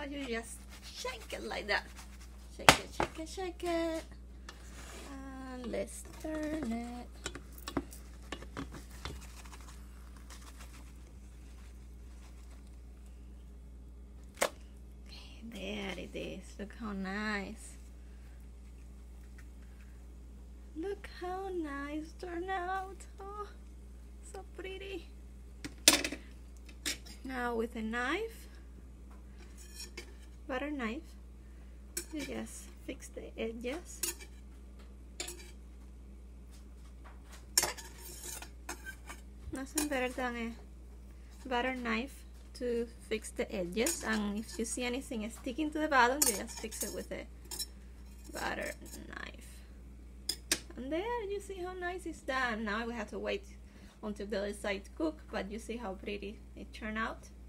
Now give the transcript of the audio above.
you just shake it like that. Shake it, shake it, shake it. And let's turn it. There it is. Look how nice. Look how nice it turned out. Oh, so pretty. Now with a knife, butter knife, you just fix the edges. Nothing better than a butter knife to fix the edges, and if you see anything sticking to the bottom, you just fix it with a butter knife. And there, you see how nice it's done. Now we have to wait until the other side cook, but you see how pretty it turned out.